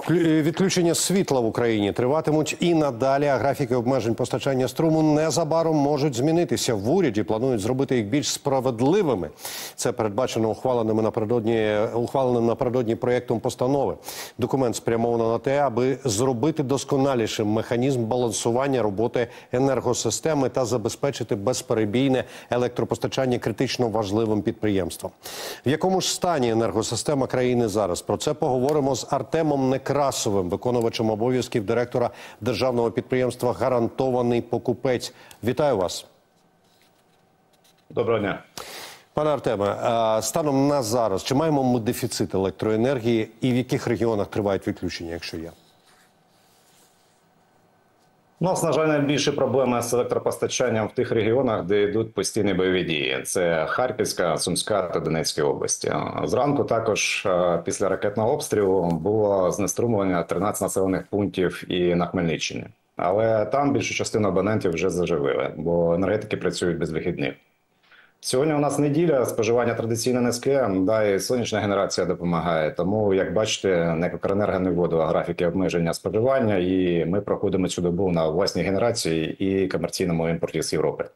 Відключення світла в Україні триватимуть і надалі, а графіки обмежень постачання струму незабаром можуть змінитися. В уряді планують зробити їх більш справедливими. Це передбачено ухваленим напередодні проєктом постанови. Документ спрямовано на те, аби зробити досконалішим механізм балансування роботи енергосистеми та забезпечити безперебійне електропостачання критично важливим підприємствам. В якому ж стані енергосистема країни зараз? Про це поговоримо з Артемом Некрасовим, виконувачем обов'язків директора державного підприємства «Гарантований покупець». Вітаю вас. Доброго дня. Пане Артеме, станом на зараз, чи маємо ми дефіцит електроенергії і в яких регіонах тривають відключення, якщо є? У нас, на жаль, найбільші проблеми з електропостачанням в тих регіонах, де йдуть постійні бойові дії. Це Харківська, Сумська та Донецька області. Зранку також після ракетного обстрілу було знеструмлення 13 населених пунктів і на Хмельниччині. Але там більшу частину абонентів вже заживили, бо енергетики працюють без вихідних. Сьогодні у нас неділя, споживання традиційно низьке, да, і сонячна генерація допомагає. Тому, як бачите, НЕК «Укренерго» не вводила графіки обмеження споживання, і ми проходимо цю добу на власній генерації і комерційному імпорті з Європи.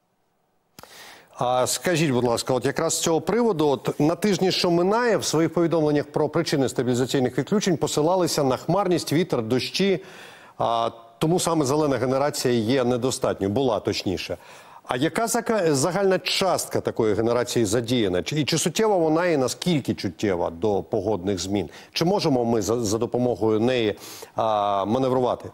А скажіть, будь ласка, от якраз з цього приводу, на тижні, що минає, в своїх повідомленнях про причини стабілізаційних відключень посилалися на хмарність, вітер, дощі, тому саме зелена генерація є недостатньою, була точніше. А яка загальна частка такої генерації задіяна? І чи суттєва вона і наскільки чуттєва до погодних змін? Чи можемо ми за допомогою неї маневрувати?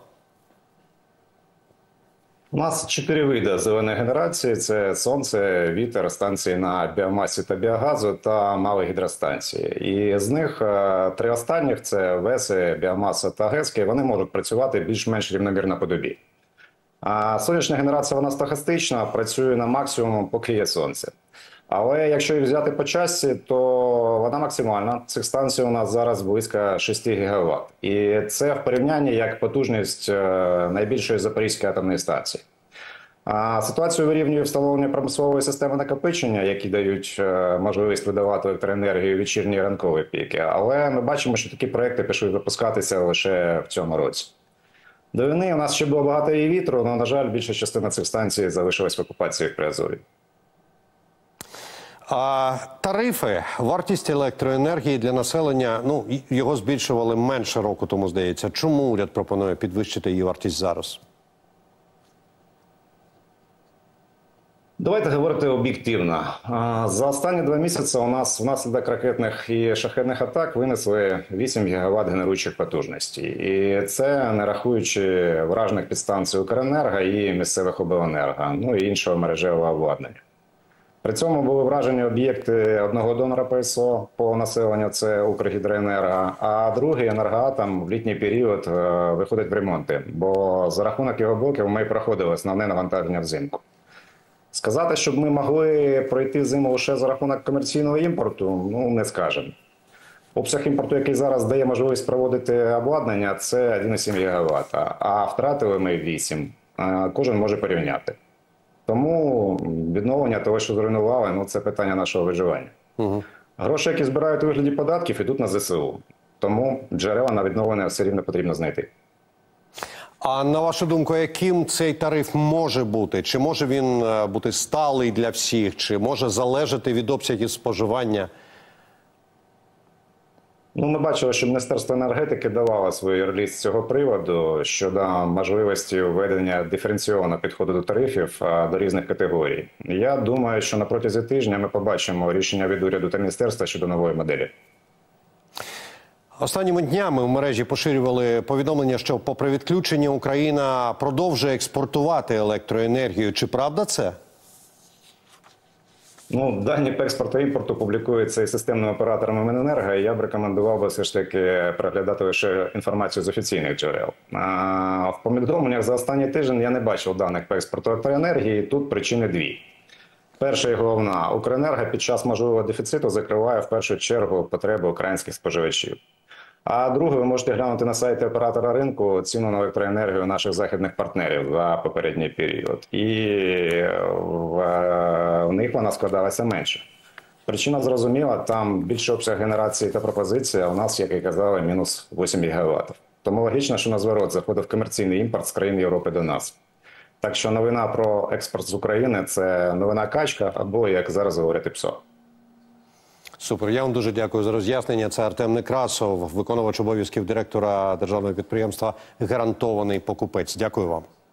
У нас 4 види зеленої генерації. Це сонце, вітер, станції на біомасі та біогазу та малі гідростанції. І з них 3 останніх – це ВЕСи, біомаса та ГЕСки. Вони можуть працювати більш-менш рівномірно по добі. А сонячна генерація, вона стохастична, працює на максимум, поки є сонце. Але якщо їх взяти по часі, то вона максимальна. Цих станцій у нас зараз близько 6 ГВт. І це в порівнянні як потужність найбільшої Запорізької атомної станції. А ситуацію вирівнює встановлення промислової системи накопичення, які дають можливість видавати електроенергію в вечірні і ранкові піки. Але ми бачимо, що такі проекти пішли випускатися лише в цьому році. До війни у нас ще було багато і вітру, але, на жаль, більша частина цих станцій залишилась в окупації в Приазові. А тарифи, вартість електроенергії для населення, його збільшували менше року тому, здається. Чому уряд пропонує підвищити її вартість зараз? Давайте говорити об'єктивно. За останні 2 місяці у нас внаслідок ракетних і шахедних атак винесли 8 ГВт генеруючих потужностей. І це не рахуючи вражених підстанцій «Укренерго» і місцевих обленерго, і іншого мережевого обладнання. При цьому були вражені об'єкти одного донора ПСО по населенню – це «Укргідроенерго», а другий «Енергоатом» в літній період виходить в ремонти, бо за рахунок його блоків ми проходили основне навантаження взимку. Сказати, щоб ми могли пройти зиму лише за рахунок комерційного імпорту, не скажемо. Обсяг імпорту, який зараз дає можливість проводити обладнання, це 1,7 ГВт, а втратили ми 8. Кожен може порівняти. Тому відновлення того, що зруйнували, це питання нашого виживання. Гроші, які збирають у вигляді податків, йдуть на ЗСУ. Тому джерела на відновлення все рівно потрібно знайти. А на вашу думку, яким цей тариф може бути? Чи може він бути сталий для всіх? Чи може залежати від обсягів споживання? Ми бачили, що Міністерство енергетики давало свій реліз з цього приводу щодо можливості введення диференційованого підходу до тарифів до різних категорій. Я думаю, що на протязі тижня ми побачимо рішення від уряду та міністерства щодо нової моделі. Останніми днями в мережі поширювали повідомлення, що попри відключення Україна продовжує експортувати електроенергію. Чи правда це? Дані по експорту і імпорту публікуються і системними операторами Міненерго, і я б рекомендував би все ж таки переглядати лише інформацію з офіційних джерел. В повідомленнях за останній тиждень я не бачив даних по експорту електроенергії, тут причини 2. Перша і головна. Укренерго під час можливого дефіциту закриває в першу чергу потреби українських споживачів. А друге, ви можете глянути на сайті оператора ринку ціну на електроенергію наших західних партнерів за попередній період. І в них вона складалася менше. Причина зрозуміла, там більший обсяг генерації та пропозиції, а у нас, як і казали, мінус 8 ГВт. Тому логічно, що на зворот заходив комерційний імпорт з країн Європи до нас. Так що новина про експорт з України – це новина качка, або, як зараз говорять, ПСО. Супер. Я вам дуже дякую за роз'яснення. Це Артем Некрасов, виконувач обов'язків директора державного підприємства «Гарантований покупець». Дякую вам.